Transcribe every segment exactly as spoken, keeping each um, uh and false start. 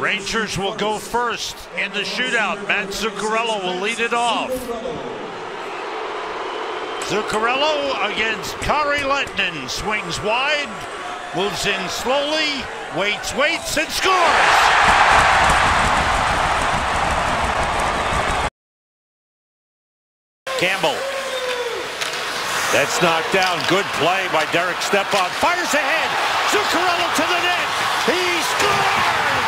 Rangers will go first in the shootout. Matt Zuccarello will lead it off. Zuccarello against Kari Lehtinen. Swings wide, moves in slowly, waits, waits, and scores! Campbell. That's knocked down. Good play by Derek Stepan. Fires ahead. Zuccarello to the net. He scores!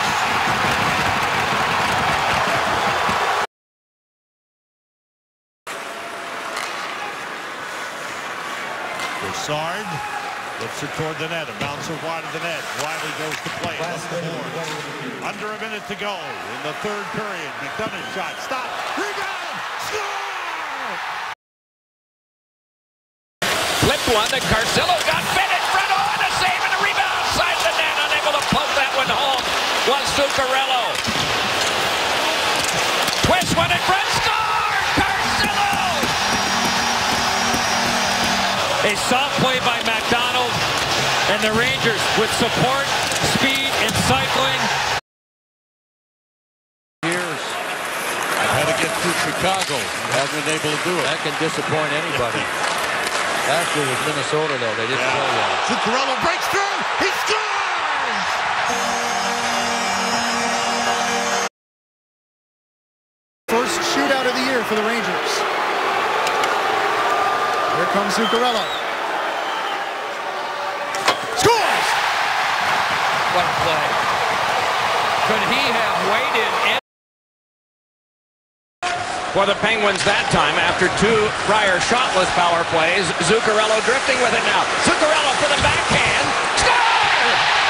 Broussard lifts it toward the net. A bouncer wide of the net. Wiley goes to play. Under a minute to go in the third period. McDonough shot. Stop. Rebound. Score! Flip one, and Carcillo got bit in front on a save and a rebound. Side the net, unable to poke that one home was Zuccarello. Twist one in front, score! Carcillo! A soft play by McDonald, and the Rangers with support, speed, and cycling. Years. I've had to get through Chicago. Hasn't been able to do it. That can disappoint anybody. Last year was Minnesota, though. They didn't yeah. play well. Zuccarello breaks through. He scores! First shootout of the year for the Rangers. Here comes Zuccarello. Scores! What a play. Could he have waited and for the Penguins that time after two prior shotless power plays? Zuccarello drifting with it now. Zuccarello for the backhand. Score!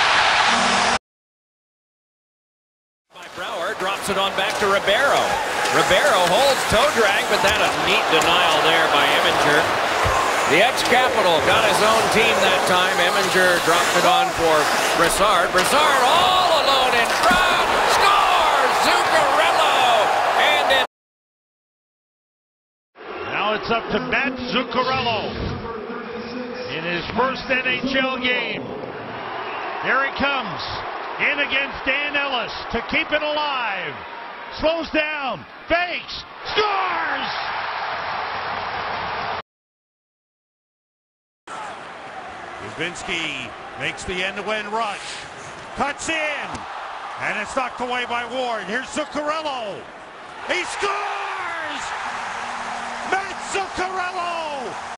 By Brouwer, drops it on back to Ribeiro. Ribeiro holds toe drag, but that a neat denial there by Eminger. The ex-Capital got his own team that time. Eminger dropped it on for Broussard. Broussard all alone in front. Scores! Zuccarello! And it Now it's up to Matt Zuccarello in his first N H L game. There he comes, in against Dan Ellis to keep it alive. Slows down, fakes, scores! Dubinsky makes the end-to-end rush, cuts in, and it's knocked away by Ward. Here's Zuccarello. He scores! Matt Zuccarello